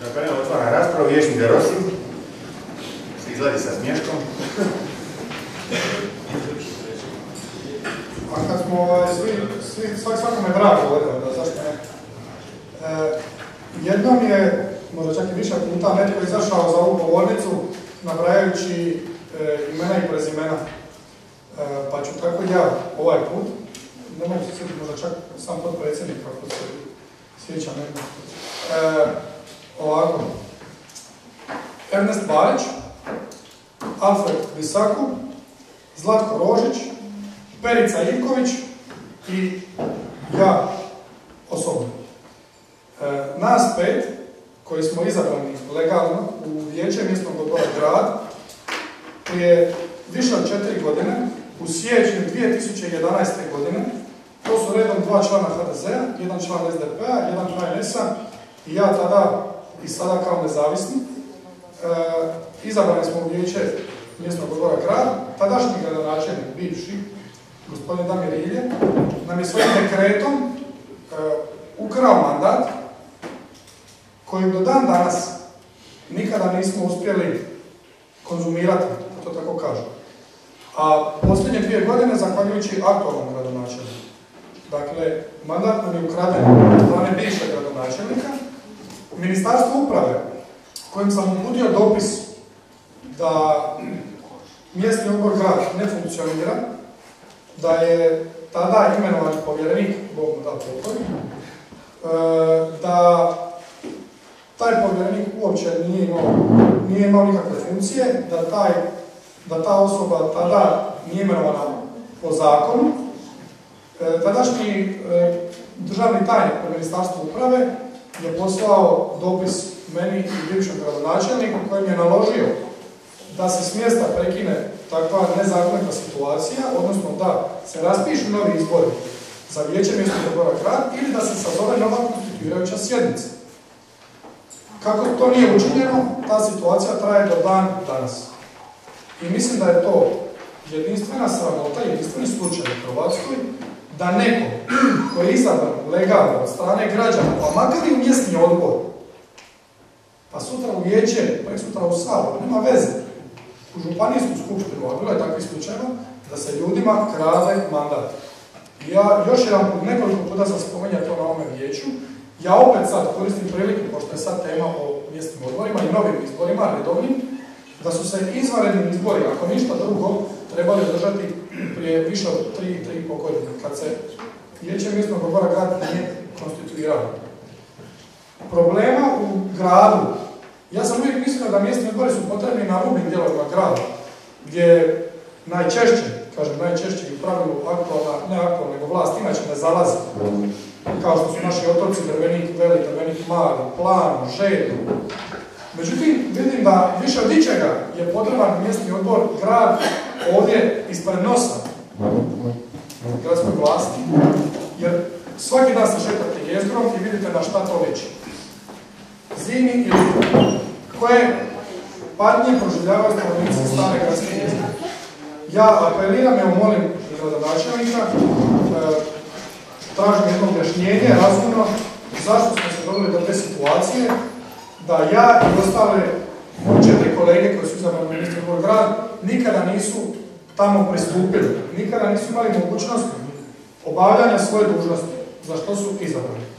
Dakle, ne otvara raspravu, Vijećnik Derosin se izvadi sa smješkom. A kad smo svakome drago gledali, da zašto ne? Jednom je, možda čak i više puta, netko izašao za ovu govornicu nabrajajući imena i prezimena. Pa ću tako ja ovaj put, ne mogu se sjetiti, možda čak sam potpredsjednik, kako se sjećam nekako. Ovako. Ernest Barić, Alfred Visaku, Zlatko Rožić, Perica Ivković i ja osobno. Nas 5, koji smo izabrani legalno u Vijeće mjesnog odbora grad, prije više od 4 godine, u siječnju 2011. godine, to su redom 2 člana HDZ-a, 1 član SDP-a, 1 HNS-a i ja tada i sada kao nezavisni. Izabrani smo u Vijeće mjesnog odbora grad, tadašnji gradonačelnik, bivši, gospodin Damir Ilje, nam je svojim dekretom ukrao mandat koji do dan danas nikada nismo uspjeli konzumirati, to tako kažu. A posljednje 2 godine, zahvaljujući aktualnom gradonačelniku. Dakle, mandat nam je ukraden od strane bivšeg gradonačelnika. Ministarstvo uprave, kojim sam uputio dopis da mjesni odbor grad ne funkcionira, da je tada imenovan povjerenik, Bog mu da pokoj, da taj povjerenik uopće nije imao nikakve funkcije, da ta osoba tada nije imenovana po zakonu. Tadašnji državni tajnik u Ministarstvu uprave je poslao dopis meni i bivšem gradonačelniku kojim je naložio da se s mjesta prekine takva nezakonita situacija, odnosno da se raspišu novi izbori za Vijeće mjesnog odbora grad ili da se sazove nova konstituirajuća sjednica. Kako to nije učinjeno, ta situacija traje do dan danas. I mislim da je to jedinstvena sramota, jedinstveni slučaj u Hrvatskoj, da neko koji je izabran legalno od strane građana, pa makar i u mjesni odbor, pa sutra u vijeće, pa sutra u Sabor, nema veze, u županijsku skupštinu, a bilo je takvih slučajeva, da se ljudima krade mandat. Ja još jedan put, nekoliko puta sam spomenuo to na ovome vijeću, ja opet sad koristim priliku, pošto je sad tema o mjesnim odborima i novim izborima, redovnim, da su se izvanredni izbori, ako ništa drugo, trebali održati prije više od 3,5 godine, kad se Vijeće mjesnog odbora grad nije konstituiralo. Problema u gradu, ja sam uvijek mislio da mjesni odbori su potrebni na rubnim dijelovima grada, gdje najčešće, kažem najčešće i u pravilu aktualna, ne aktualna, nego vlast inače ne zalazi, kao što su naši otoci, Drvenik Veli, Drvenik Mali, Plan, Želj. Međutim, vidim da više od ičega je potreban mjesni odbor grad ovdje ispred nosa gradskoj vlasti, jer svaki dan se šetate jezgrom i vidite na šta to liči. Zimi ili koje patnje proživljavaju stanovnici stare gradske jezgre. Ja apeliram, evo molim gradonačelnika, tražim jedno objašnjenje, razumno, zašto smo se doveli do te situacije, da ja i ostale 4 kolege koji su izabrani u mjesni odbor grad nikada nisu tamo pristupili, nikada nisu imali mogućnost obavljanja svoje dužnosti, za što su izabrani.